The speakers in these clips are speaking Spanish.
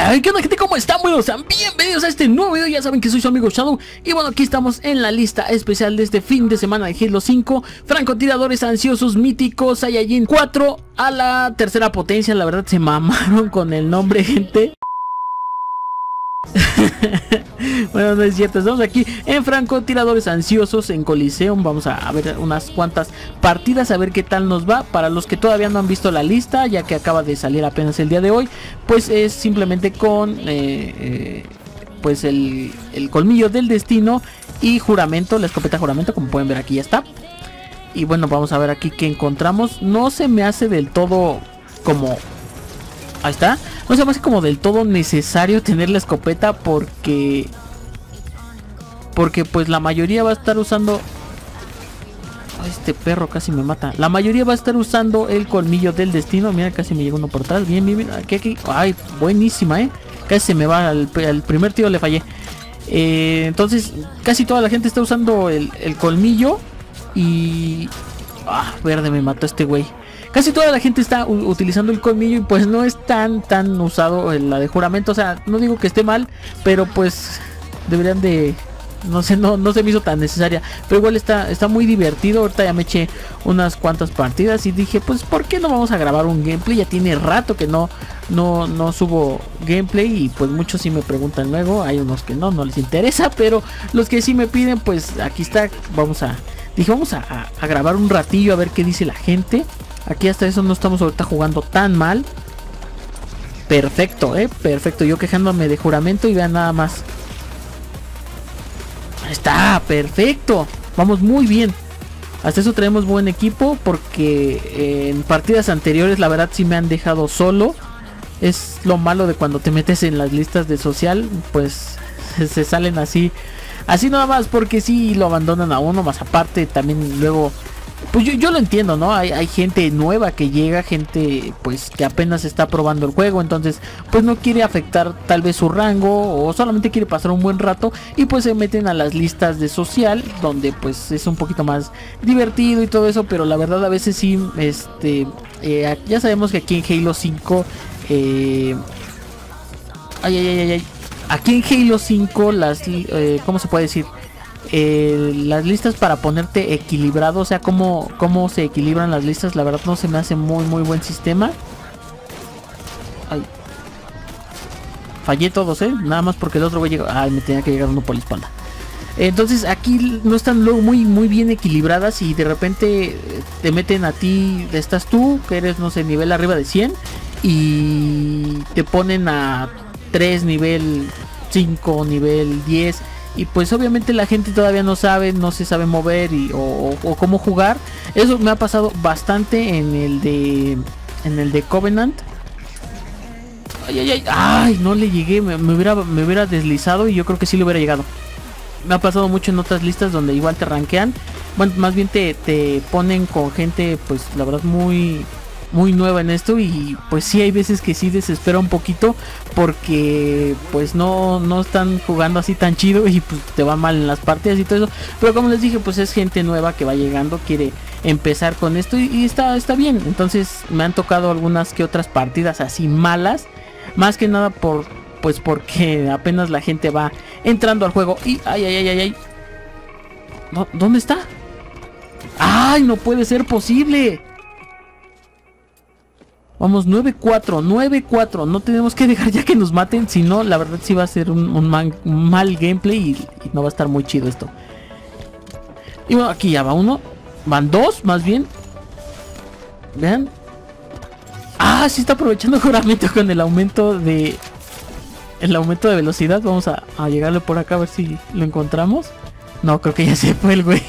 Ay, ¿qué onda, gente? ¿Cómo están? Bueno, sean bienvenidos a este nuevo video. Ya saben que soy su amigo Shadow. Y bueno, aquí estamos en la lista especial de este fin de semana de Halo 5. Francotiradores ansiosos míticos Saiyajin 4 a la tercera potencia. La verdad se mamaron con el nombre, gente. Bueno, no es cierto, estamos aquí en francotiradores ansiosos en Coliseum. Vamos a ver unas cuantas partidas, a ver qué tal nos va. Para los que todavía no han visto la lista, ya que acaba de salir apenas el día de hoy, pues es simplemente con pues el colmillo del destino y juramento, la escopeta juramento, como pueden ver aquí ya está. Y bueno, vamos a ver aquí qué encontramos. No se me hace del todo como... Ahí está. No se me hace como del todo necesario tener la escopeta porque pues la mayoría va a estar usando... Ay, este perro casi me mata. La mayoría va a estar usando el colmillo del destino. Mira, casi me llegó uno por atrás. Bien, bien, bien. Aquí. Ay, buenísima, casi se me va. Al primer tiro le fallé. Entonces, casi toda la gente está usando el colmillo. Y... Ah, verde, me mató este güey. Casi toda la gente está utilizando el colmillo y pues no es tan usado la de juramento. O sea, no digo que esté mal, pero pues deberían de... No sé, no se me hizo tan necesaria. Pero igual está muy divertido. Ahorita ya me eché unas cuantas partidas y dije, pues ¿por qué no vamos a grabar un gameplay? Ya tiene rato que no subo gameplay y pues muchos sí me preguntan luego. Hay unos que no les interesa, pero los que sí me piden, pues aquí está. Dije, vamos a grabar un ratillo a ver qué dice la gente. Aquí hasta eso no estamos ahorita jugando tan mal. Perfecto, perfecto. Yo quejándome de juramento y vean nada más. Ahí está, perfecto. Vamos muy bien. Hasta eso tenemos buen equipo porque en partidas anteriores la verdad sí me han dejado solo. Es lo malo de cuando te metes en las listas de social. Pues se salen así nada más porque sí lo abandonan a uno. Más aparte también luego... Pues yo lo entiendo, ¿no? Hay gente nueva que llega, gente pues que apenas está probando el juego, entonces pues no quiere afectar tal vez su rango o solamente quiere pasar un buen rato y pues se meten a las listas de social donde pues es un poquito más divertido y todo eso, pero la verdad a veces sí, ya sabemos que aquí en Halo 5, aquí en Halo 5 las, ¿cómo se puede decir? Las listas para ponerte equilibrado, o sea, cómo se equilibran las listas, la verdad no se me hace muy buen sistema. Ay. Fallé todos, nada más porque el otro güey llegó. Ay, me tenía que llegar uno por la espalda. Entonces aquí no están luego muy bien equilibradas y de repente te meten a ti, estás tú, que eres, no sé, nivel arriba de 100 y te ponen a 3 nivel 5, nivel 10. Y pues obviamente la gente todavía no se sabe mover o cómo jugar. Eso me ha pasado bastante en el de Covenant. Ay, no le llegué, me hubiera deslizado y yo creo que sí le hubiera llegado. Me ha pasado mucho en otras listas donde igual te rankean. Bueno, más bien te ponen con gente pues la verdad muy nueva en esto y pues sí hay veces que sí desespera un poquito porque pues no están jugando así tan chido y pues te va mal en las partidas y todo eso, pero como les dije pues es gente nueva que va llegando, quiere empezar con esto y está bien. Entonces me han tocado algunas que otras partidas así malas, más que nada porque apenas la gente va entrando al juego y ay. ¿Dónde está? Ay, no puede ser posible. Vamos, 9-4, no tenemos que dejar ya que nos maten, si no, la verdad sí va a ser un mal gameplay y no va a estar muy chido esto. Y bueno, aquí ya va uno, van dos más bien. Vean. Ah, sí está aprovechando juramento con el aumento de velocidad. Vamos a llegarle por acá a ver si lo encontramos. No, creo que ya se fue el güey.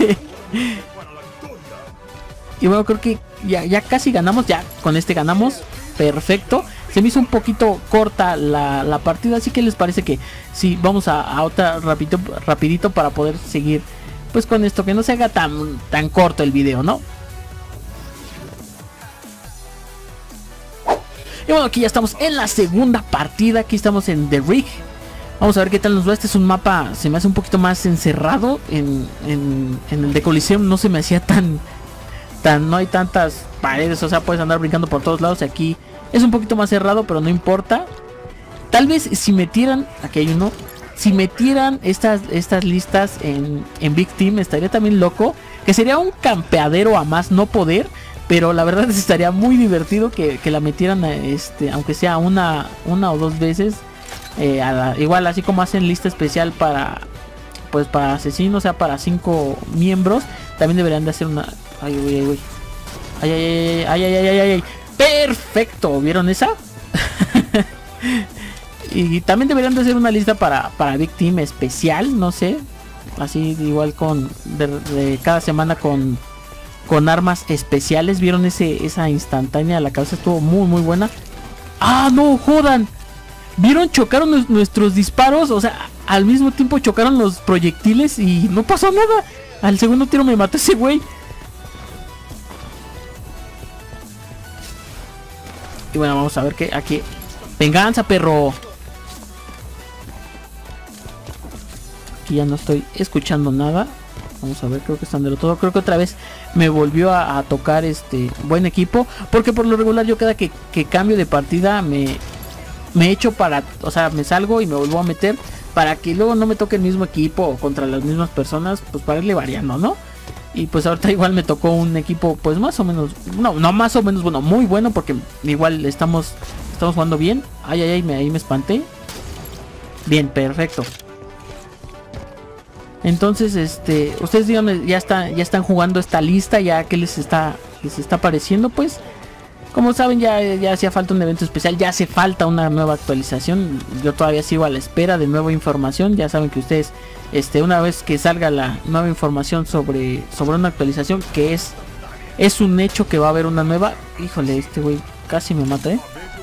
Y bueno, creo que ya casi ganamos. Ya con este ganamos. Perfecto. Se me hizo un poquito corta la partida. Así que les parece que sí, vamos a otra rapidito para poder seguir pues con esto, que no se haga tan corto el video, ¿no? Y bueno, aquí ya estamos en la segunda partida. Aquí estamos en The Rig. Vamos a ver qué tal nos va. Este es un mapa, se me hace un poquito más encerrado. En el de Coliseum no se me hacía no hay tantas paredes, o sea, puedes andar brincando por todos lados. Aquí es un poquito más cerrado, pero no importa. Tal vez si metieran, aquí hay uno, si metieran estas listas en Big Team, estaría también loco, que sería un campeadero a más no poder, pero la verdad estaría muy divertido que la metieran, aunque sea una o dos veces, igual así como hacen lista especial para, pues para asesinos, o sea, para 5 miembros, también deberían de hacer una... Ay, perfecto, ¿vieron esa? Y también deberían de hacer una lista para Big Team especial, no sé, así igual de cada semana con armas especiales. ¿Vieron esa instantánea? La cabeza estuvo muy buena. ¡Ah, no jodan! ¿Vieron? Chocaron nuestros disparos, o sea, al mismo tiempo chocaron los proyectiles y no pasó nada. Al segundo tiro me mató ese güey. Y bueno, vamos a ver que aquí... ¡Venganza, perro! Aquí ya no estoy escuchando nada. Vamos a ver, creo que están de lo todo. Creo que otra vez me volvió a tocar buen equipo. Porque por lo regular yo cada que cambio de partida me echo para... O sea, me salgo y me vuelvo a meter para que luego no me toque el mismo equipo o contra las mismas personas. Pues para irle variando, ¿no? Y pues ahorita igual me tocó un equipo pues más o menos... No más o menos bueno, muy bueno, porque igual estamos jugando bien. Ahí me espanté. Bien, perfecto. Entonces, ustedes díganme, ya están jugando esta lista, ya que les está pareciendo, pues. Como saben, ya hacía falta un evento especial, ya hace falta una nueva actualización. Yo todavía sigo a la espera de nueva información. Ya saben que ustedes, una vez que salga la nueva información sobre una actualización, que es un hecho que va a haber una nueva. Híjole, este güey casi me mata,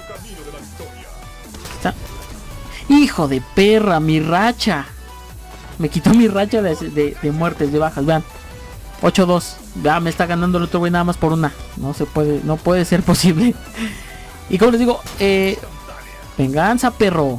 Está. Hijo de perra, mi racha. Me quitó mi racha de muertes, de bajas, vean. 8-2. Ya me está ganando el otro güey nada más por una. No puede ser posible. Y como les digo, venganza, perro.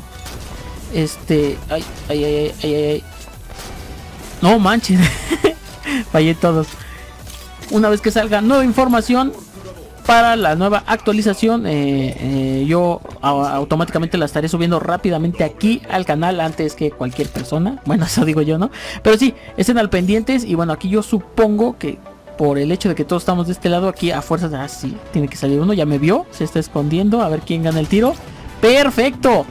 Ay. No manches. Fallé todos. Una vez que salga nueva información para la nueva actualización, yo automáticamente la estaré subiendo rápidamente aquí al canal antes que cualquier persona. Bueno, eso digo yo, ¿no? Pero sí, estén al pendientes. Y bueno, aquí yo supongo que por el hecho de que todos estamos de este lado, aquí a fuerzas, sí, tiene que salir uno. Ya me vio, se está escondiendo. A ver quién gana el tiro. ¡Perfecto!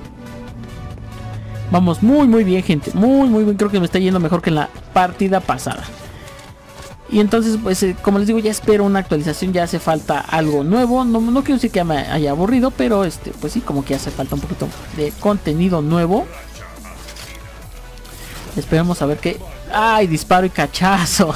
Vamos muy bien, gente. Muy bien, creo que me está yendo mejor que en la partida pasada. Y entonces, pues, como les digo, ya espero una actualización. Ya hace falta algo nuevo. No quiero decir que ya me haya aburrido, pero pues sí, como que hace falta un poquito de contenido nuevo. Esperemos a ver qué. ¡Ay! Disparo y cachazo.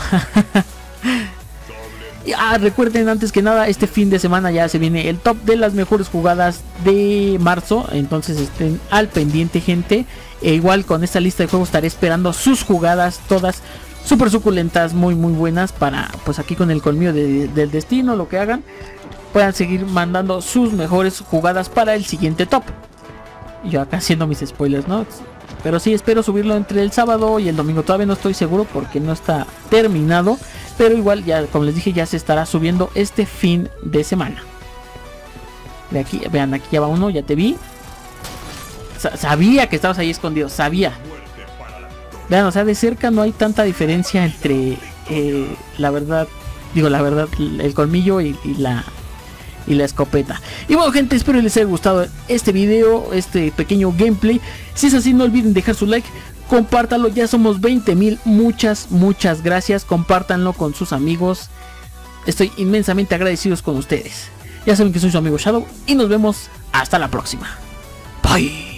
Recuerden, antes que nada, este fin de semana ya se viene el top de las mejores jugadas de marzo. Entonces estén al pendiente, gente. Igual con esta lista de juegos estaré esperando sus jugadas, todas súper suculentas, muy buenas, para pues aquí con el colmillo del destino, lo que hagan, puedan seguir mandando sus mejores jugadas para el siguiente top. Yo acá haciendo mis spoilers, ¿no? Pero sí, espero subirlo entre el sábado y el domingo. Todavía no estoy seguro porque no está terminado, pero igual ya, como les dije, ya se estará subiendo este fin de semana. De aquí, vean, aquí ya va uno, ya te vi. Sabía que estabas ahí escondido, sabía. Vean, o sea, de cerca no hay tanta diferencia entre la verdad, el colmillo y la escopeta. Y bueno, gente, espero les haya gustado este video, este pequeño gameplay. Si es así, no olviden dejar su like, compártanlo, ya somos 20,000. Muchas gracias, compártanlo con sus amigos. Estoy inmensamente agradecidos con ustedes. Ya saben que soy su amigo Shadow y nos vemos hasta la próxima. Bye.